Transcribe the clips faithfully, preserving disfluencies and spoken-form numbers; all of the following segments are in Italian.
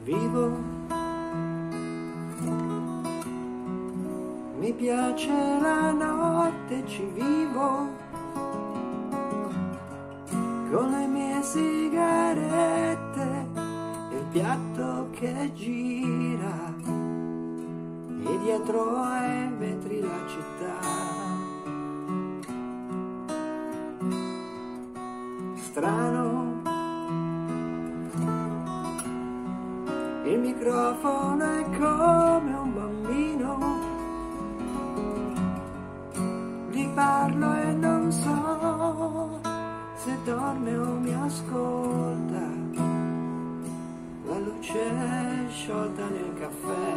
vivo, mi piace la notte, ci vivo, con le mie sigarette e il piatto che gira, e dietro ai vetri la città. Strano, il microfono è come un bambino, gli parlo e non so se dorme o mi ascolta, la luce è sciolta nel caffè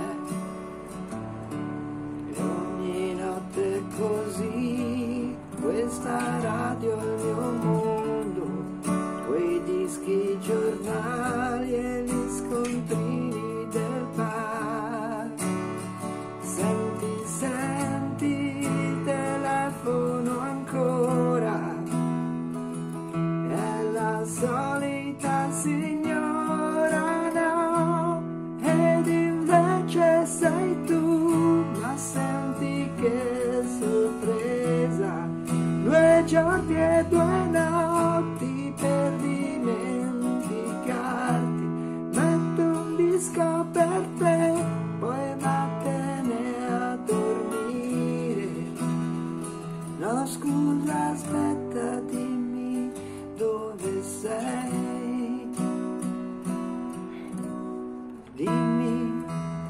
e ogni notte è così, questa radio è il mio mondo, quei dischi, giornali e gli scontrini del bar. Senti, senti il telefono ancora, è la solita signora, no, ed invece sei tu, ma senti che sorpresa, due giorni e due notti per dimenticarti, metto un disco per te, poi vattene a dormire. No scusa, aspetta, dimmi dove sei, dimmi,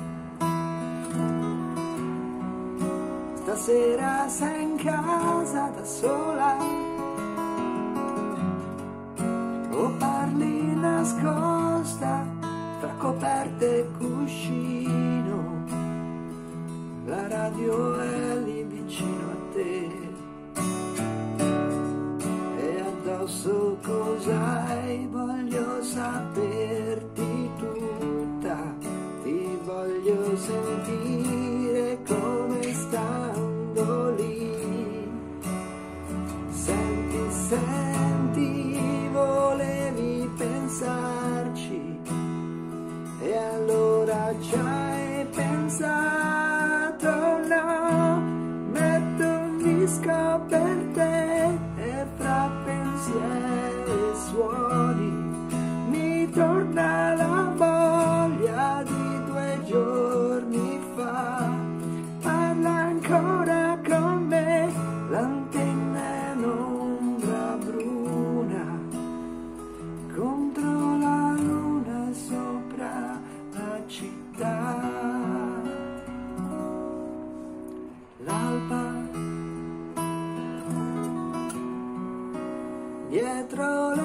stasera sei in casa da sola o parli nascosta tra coperte e cuscino, la radio è lì vicino a te e addosso cos'hai, voglio saperti tutta, ti voglio sentire come stando lì. Senti, senti, volevi pensarci e allora ci hai pensato, no, metto un disco per te e fra pensieri e suoni mi torna la voglia di due giorni fa, parla ancora con me, l'antenna è un'ombra bruna contro la luna sopra la città. L'alba dietro le